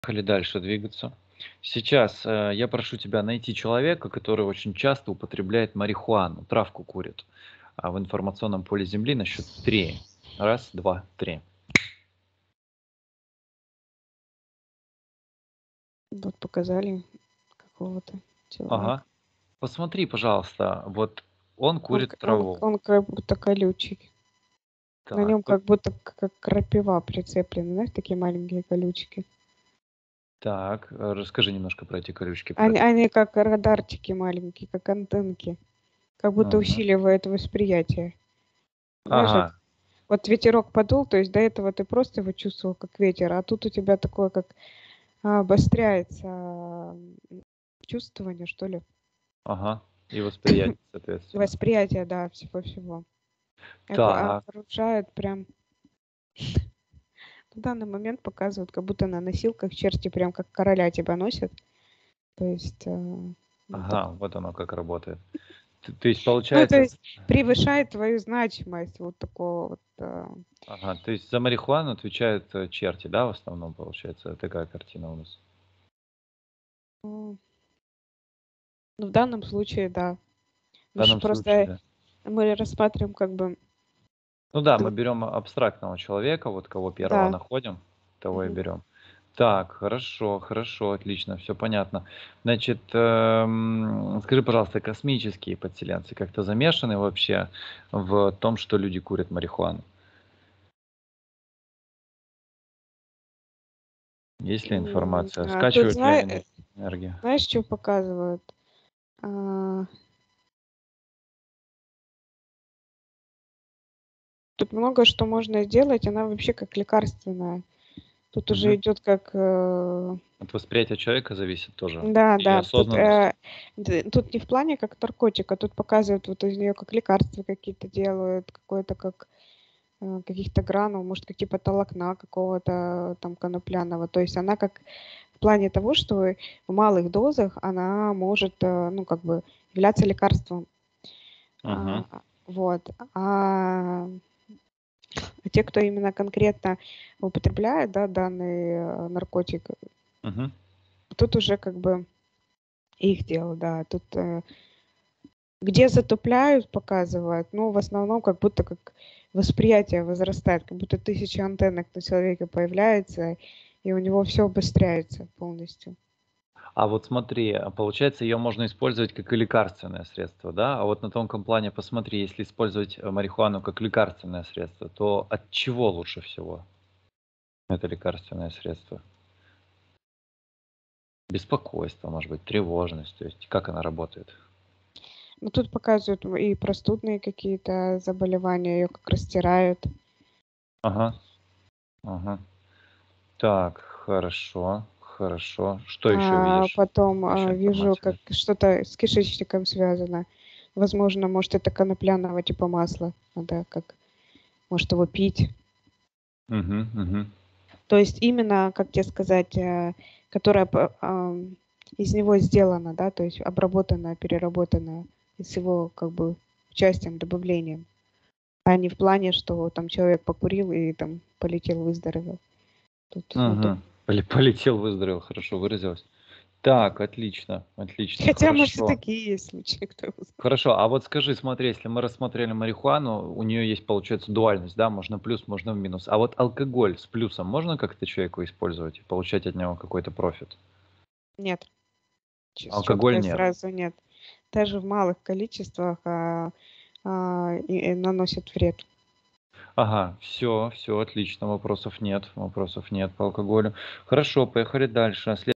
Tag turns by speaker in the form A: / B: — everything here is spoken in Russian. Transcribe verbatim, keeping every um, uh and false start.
A: Поехали дальше двигаться. Сейчас э, я прошу тебя найти человека, который очень часто употребляет марихуану, травку курит. А в информационном поле Земли на счет три. Раз, два, три.
B: Вот показали какого-то человека.
A: Ага. Посмотри, пожалуйста, вот он
B: Он,
A: курит
B: к- он,
A: траву.
B: он как будто колючий. На
A: Так,
B: нем
A: п-
B: как будто к- как крапива прицеплены, знаешь, такие маленькие колючки.
A: так, э, расскажи немножко про эти колючки. Про
B: Они,
A: это.
B: они как радарчики маленькие, как антенки. Как будто
A: Мгм.
B: усиливают восприятие. Знаешь, вот,
A: Ага,
B: вот ветерок подул, то есть до этого ты просто его чувствовал как ветер, а тут у тебя такое как а, обостряется м, чувствование, что ли,
A: ага. И восприятие, соответственно.
B: восприятие, да, всего-всего. Оку-
A: Так,
B: Окружает прям. В данный момент показывают, как будто на носилках черти прям как короля тебя носят. То есть, э, ну,
A: ага,
B: так.
A: вот оно как работает. Т- То есть
B: Ну, то
A: получается,
B: есть превышает твою значимость вот такого вот. э,
A: ага, то есть за марихуану отвечают э, черти, да, в основном, получается? Такая картина у нас.
B: ну, ну, в данном случае, да.
A: В
B: Ну, что
A: данном случае,
B: просто
A: да.
B: мы рассматриваем как бы,
A: Ну да, мы
B: д-
A: берем абстрактного человека, вот кого первого
B: да.
A: находим, того и
B: Мгм.
A: берем. Так, хорошо, хорошо, отлично, все понятно. Значит, эм, скажи, пожалуйста, космические подселенцы как-то замешаны вообще в том, что люди курят марихуану? Есть ли
B: М,
A: информация?
B: а Тут,
A: Скачивают ли
B: зна-
A: они
B: э,
A: энергию?
B: знаешь, что показывают? А, Тут много что можно сделать, она вообще как лекарственная. Тут уже
A: Мгм.
B: идет как э,
A: От восприятия человека зависит тоже.
B: Да,
A: И
B: да, тут,
A: осознанность.
B: э, д тут не в плане как наркотик, а тут показывают, вот из нее как лекарства какие-то делают, какое-то как, э, каких-то гранул, может, как типа толокна какого-то там конопляного. То есть она как в плане того, что в малых дозах она может, э, ну, как бы являться лекарством.
A: Мгм.
B: А, вот. А а те, кто именно конкретно употребляет, да, данный, э, наркотик,
A: Мгм.
B: тут уже как бы их дело, да. Тут, э Где затупляют, показывают, но в основном как будто как восприятие возрастает, как будто тысяча антеннок на человеке появляется, и у него все обостряется полностью.
A: А вот смотри, а получается, ее можно использовать как и лекарственное средство, да? А вот на тонком плане посмотри, если использовать э, марихуану как лекарственное средство, то от чего лучше всего это лекарственное средство? Беспокойство, может быть, тревожность, то есть как она работает?
B: Ну, тут показывают и простудные какие-то заболевания, ее как растирают.
A: Ага, ага. Так, хорошо, хорошо. Что еще
B: А
A: видишь?
B: потом,
A: Какую еще
B: а, вижу,
A: информацию
B: как
A: видишь?
B: что-то с кишечником связано. Возможно, может, это конопляного типа масла. Надо как, может, его пить.
A: Угу, угу.
B: То есть именно, как тебе сказать, э, которая по ам, из него сделана, да, то есть обработанная, переработанная с его как бы участием, добавлением, а не в плане, что там человек покурил и там полетел, выздоровел. Тут, ну, тут
A: Угу. Полетел, выздоровел, хорошо выразилась. Так, отлично, отлично,
B: хотя, может, и
A: хорошо.
B: такие есть случаи, кто его знает.
A: Хорошо, а вот скажи, смотри, если мы рассмотрели марихуану, у нее есть, получается, дуальность, да, можно плюс, можно в минус. А вот алкоголь с плюсом можно как-то человеку использовать и получать от него какой-то профит?
B: Нет, ч
A: Алкоголь
B: чётко
A: нет.
B: сразу нет. Даже в малых количествах, а, а, и и наносит вред.
A: Ага, все, все, отлично, вопросов нет, вопросов нет по алкоголю. Хорошо, поехали дальше.